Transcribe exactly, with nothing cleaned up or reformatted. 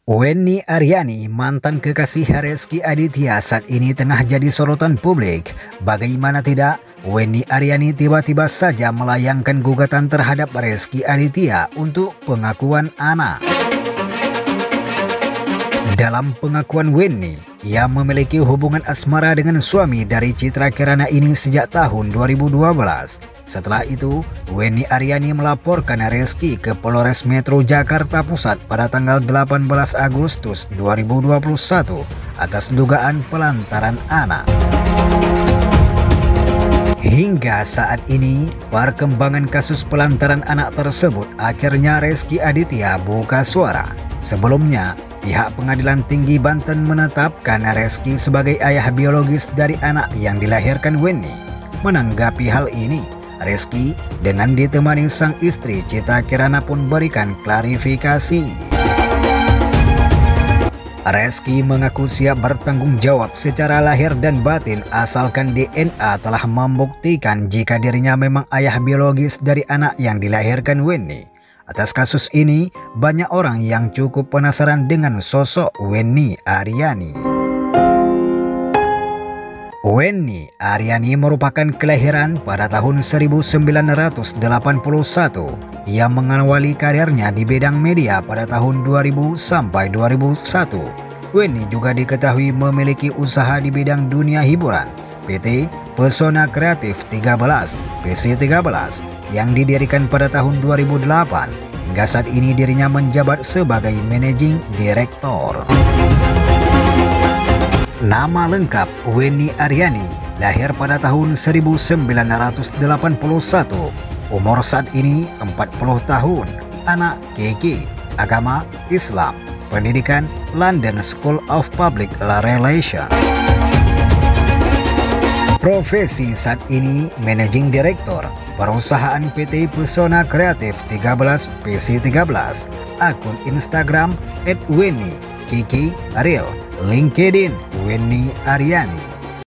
Wenny Aryani, mantan kekasih Rezky Aditya, saat ini tengah jadi sorotan publik. Bagaimana tidak, Wenny Aryani tiba-tiba saja melayangkan gugatan terhadap Rezky Aditya untuk pengakuan anak. Dalam pengakuan Wenny, ia memiliki hubungan asmara dengan suami dari Citra Kirana ini sejak tahun dua ribu dua belas. Setelah itu, Wenny Aryani melaporkan Rezky ke Polres Metro Jakarta Pusat pada tanggal delapan belas Agustus dua ribu dua puluh satu atas dugaan pelantaran anak. Hingga saat ini, perkembangan kasus pelantaran anak tersebut akhirnya Rezky Aditya buka suara. Sebelumnya, pihak Pengadilan Tinggi Banten menetapkan Rezky sebagai ayah biologis dari anak yang dilahirkan Wenny. Menanggapi hal ini, Rezky dengan ditemani sang istri Citra Kirana pun berikan klarifikasi. Rezky mengaku siap bertanggung jawab secara lahir dan batin asalkan D N A telah membuktikan jika dirinya memang ayah biologis dari anak yang dilahirkan Wenny. Atas kasus ini, banyak orang yang cukup penasaran dengan sosok Wenny Aryani. Wenny Aryani merupakan kelahiran pada tahun seribu sembilan ratus delapan puluh satu. Ia mengawali karirnya di bidang media pada tahun dua ribu sampai dua ribu satu. Wenny juga diketahui memiliki usaha di bidang dunia hiburan, P T Pesona Kreatif tiga belas, P C tiga belas, yang didirikan pada tahun dua ribu delapan. Hingga saat ini dirinya menjabat sebagai Managing Director. Nama lengkap Wenny Aryani, lahir pada tahun seribu sembilan ratus delapan puluh satu, umur saat ini empat puluh tahun, anak K K, agama Islam, pendidikan London School of Public Relations. Profesi saat ini Managing Director, perusahaan P T Pesona Kreatif tiga belas, P C tiga belas, akun Instagram et wenny K K Real, LinkedIn Wenny Aryani.